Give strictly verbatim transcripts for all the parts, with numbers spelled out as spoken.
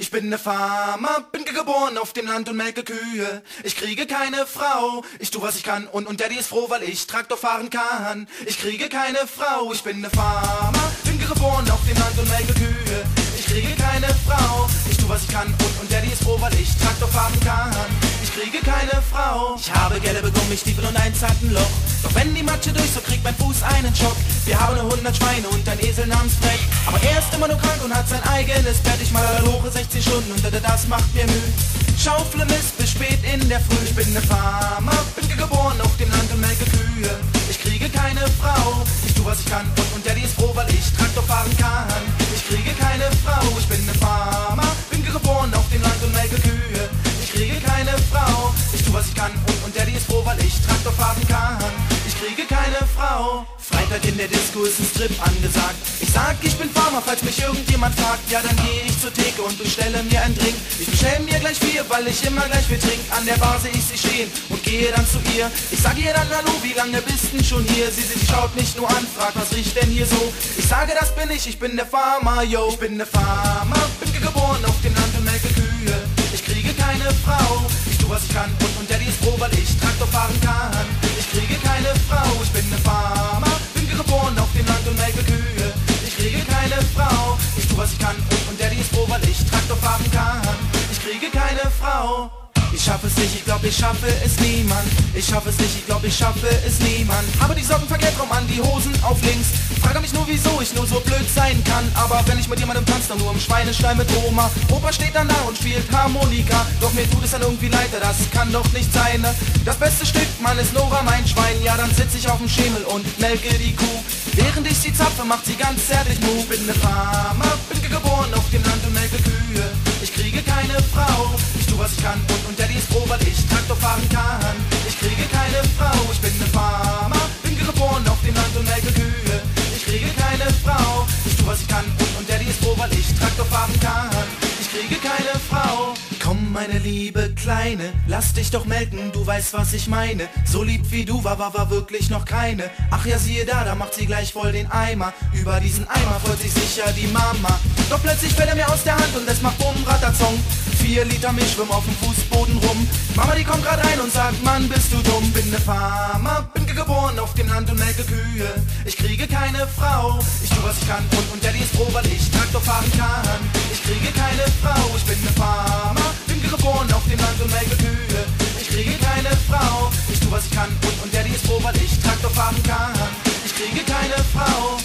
Ich bin ne Farmer, bin geboren auf dem Land und melke Kühe. Ich kriege keine Frau, ich tu was ich kann und, und Daddy ist froh, weil ich Traktor fahren kann. Ich kriege keine Frau, ich bin ne Farmer, bin geboren auf dem Land und melke Kühe. Ich kriege keine Frau, ich tu was ich kann und, und Daddy ist froh, weil ich Traktor fahren kann. Ich kriege keine Frau. Ich habe gelbe Gummistiefel und ein Zackenloch. Doch wenn die Matsche durch, so kriegt mein Fuß einen Schock. Wir haben nur hundert Schweine und ein Esel namens Fred. Aber er ist immer nur krank und hat sein eigenes Bett. Ich mal hoch sechzehn Stunden und das macht mir Mühe. Schaufle Mist bis spät in der Früh. Ich bin ne Farmer, bin geboren auf dem Land und melke Kühe. Ich kriege keine Frau, ich tu was ich kann und, und Daddy ist froh, weil ich Traktor fahren kann. Ich kriege keine Frau, ich bin ne Farmer, bin geboren auf dem Land und melke Kühe. Ich kriege keine Frau, ich tu was ich kann und, und Daddy ist froh, weil ich Traktor fahren kann. Ich kriege keine Frau. Freitag in der Disco ist ein Strip angesagt. Ich sag, ich bin Farmer, falls mich irgendjemand fragt. Ja, dann gehe ich zur Theke und bestelle mir einen Drink. Ich bestelle mir gleich vier, weil ich immer gleich viel trink. An der Bar sehe ich sie stehen und gehe dann zu ihr. Ich sage ihr dann, hallo, wie lange bist denn schon hier? Sie, sie schaut mich nur an, fragt, was riecht denn hier so? Ich sage, das bin ich, ich bin der Farmer, yo. Ich bin der Farmer, bin geboren auf dem Land und melke Kühe. Ich kriege keine Frau, ich tu was ich kann und, und Daddy ist froh, weil ich Traktor fahren kann. Ich kriege keine Frau, ich bin ne Farmer, bin geboren auf dem Land und melke Kühe. Ich kriege keine Frau, ich tu was ich kann und, und Daddy ist froh, weil ich Traktor fahren kann. Ich kriege keine Frau. Ich schaffe es nicht, ich glaub, ich schaffe es niemand. Ich schaffe es nicht, ich glaub, ich schaffe es niemand. Habe die Socken verkehrt rum an, die Hosen auf links. Frage mich nur, wieso ich nur so blöd sein kann. Aber wenn ich mit jemandem tanze, dann nur im Schweinestall mit Oma. Opa steht dann da und spielt Harmonika. Doch mir tut es dann irgendwie leid, das kann doch nicht sein. Das beste Stück, Mann, ist Nora, mein Schwein. Ja, dann sitz ich auf dem Schemel und melke die Kuh. Während ich sie zapfe, macht sie ganz zärtlich Move. Ich bin ne Farmer, bin geboren auf dem Land und melke Kühe. Ich kriege keine Frau, ich tu was ich kann und, und Daddy ist froh, weil ich Traktor fahren kann. Ich kriege keine Frau, ich bin ne Farmer, bin geboren auf dem Land und melke Kühe. Ich kriege keine Frau, ich tu was ich kann und, und Daddy ist froh, weil ich Traktor fahren kann. Ich kriege keine Frau. Komm, meine liebe Kleine, lass dich doch melken, du weißt, was ich meine. So lieb wie du war, war, war wirklich noch keine. Ach ja, siehe da, da macht sie gleich voll den Eimer. Über diesen Eimer freut sich sicher die Mama. Doch plötzlich fällt er mir aus der Hand und es macht bumm, ratterzong. Vier Liter Milch schwimmen auf dem Fußboden rum. Mama, die kommt grad rein und sagt, Mann, bist du dumm. Bin ne Farmer, bin geboren auf dem Land und melke Kühe. Ich kriege keine Frau, ich tu was ich kann und, und Daddy ist froh, weil ich Traktor fahren kann. Ich kriege keine Frau, ich bin ne Farmer, bin geboren auf dem Land und melke Kühe. Ich kriege keine Frau, ich tu was ich kann und, und Daddy ist froh, weil ich Traktor fahren kann. Ich kriege keine Frau.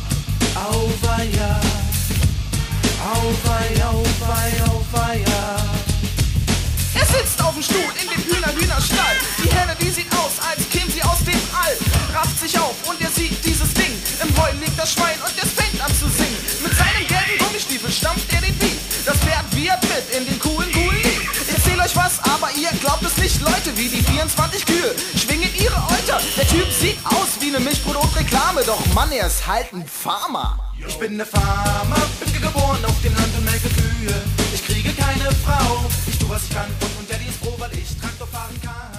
Auweia, auweia, auweia, auweia. Er sitzt auf dem Stuhl in dem Hühner-Hühnerstall. Die Henne, die sieht aus, als käme sie aus dem All. Rafft sich auf und er sieht dieses Ding. Im Heu liegt das Schwein und es fängt an zu singen. Mit seinem gelben Gummistiefel stampft er den Beat. Das Pferd wiehert mit in den coolen, coolen Lied. Ich erzähl euch was, aber ihr glaubt es nicht, Leute. Wie die vierundzwanzig Kühe schwingen ihre Euter. Der Typ sieht aus wie eine Milchproduktreklame. Doch Mann, er ist halt ein Farmer. Ich bin ne Farmer, bin geboren auf dem Land und melke Kühe. Ich kriege keine Frau, ich tu was ich kann und, und Daddy ist froh, weil ich Traktor fahren kann.